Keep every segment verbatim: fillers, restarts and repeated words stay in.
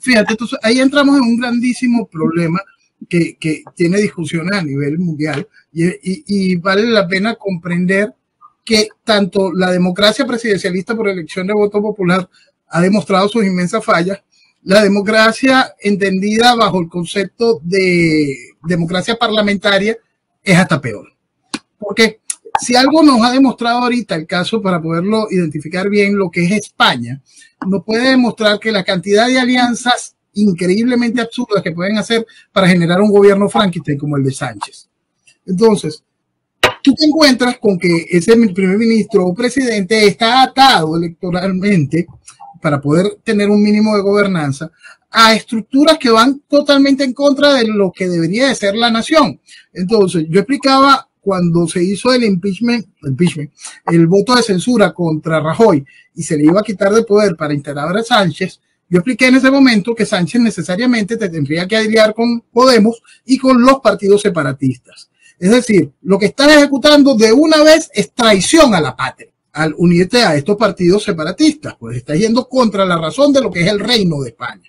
fíjate, entonces ahí entramos en un grandísimo problema que, que tiene discusiones a nivel mundial y, y, y vale la pena comprender que tanto la democracia presidencialista por elección de voto popular ha demostrado sus inmensas fallas, la democracia entendida bajo el concepto de democracia parlamentaria es hasta peor. Porque si algo nos ha demostrado ahorita el caso, para poderlo identificar bien, lo que es España, nos puede demostrar que la cantidad de alianzas increíblemente absurdas que pueden hacer para generar un gobierno Frankenstein como el de Sánchez. Entonces, tú te encuentras con que ese primer ministro o presidente está atado electoralmente para poder tener un mínimo de gobernanza a estructuras que van totalmente en contra de lo que debería de ser la nación. Entonces, yo explicaba cuando se hizo el impeachment, impeachment, el voto de censura contra Rajoy y se le iba a quitar de poder para integrar a Sánchez, yo expliqué en ese momento que Sánchez necesariamente te tendría que aliar con Podemos y con los partidos separatistas. Es decir, lo que están ejecutando de una vez es traición a la patria. Al unirte a estos partidos separatistas, pues está yendo contra la razón de lo que es el reino de España.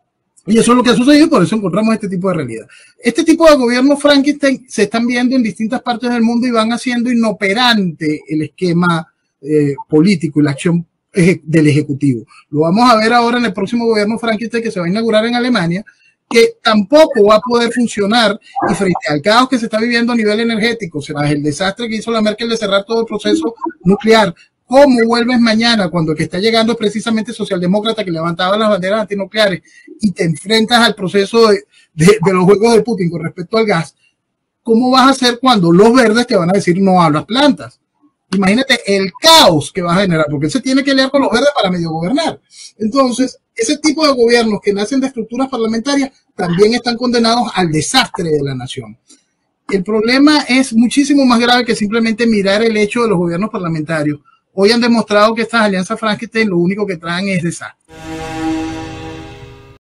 Y eso es lo que ha sucedido, por eso encontramos este tipo de realidad. Este tipo de gobiernos Frankenstein se están viendo en distintas partes del mundo y van haciendo inoperante el esquema eh, político y la acción eje del Ejecutivo. Lo vamos a ver ahora en el próximo gobierno Frankenstein que se va a inaugurar en Alemania, que tampoco va a poder funcionar, y frente al caos que se está viviendo a nivel energético, será el desastre que hizo la Merkel de cerrar todo el proceso nuclear. ¿Cómo vuelves mañana cuando el que está llegando es precisamente socialdemócrata que levantaba las banderas antinucleares y te enfrentas al proceso de, de, de los juegos de Putin con respecto al gas? ¿Cómo vas a hacer cuando los verdes te van a decir no a las plantas? Imagínate el caos que vas a generar, porque él se tiene que liar con los verdes para medio gobernar. Entonces, ese tipo de gobiernos que nacen de estructuras parlamentarias también están condenados al desastre de la nación. El problema es muchísimo más grave que simplemente mirar el hecho de los gobiernos parlamentarios. Hoy han demostrado que estas alianzas Frankenstein lo único que traen es desastre.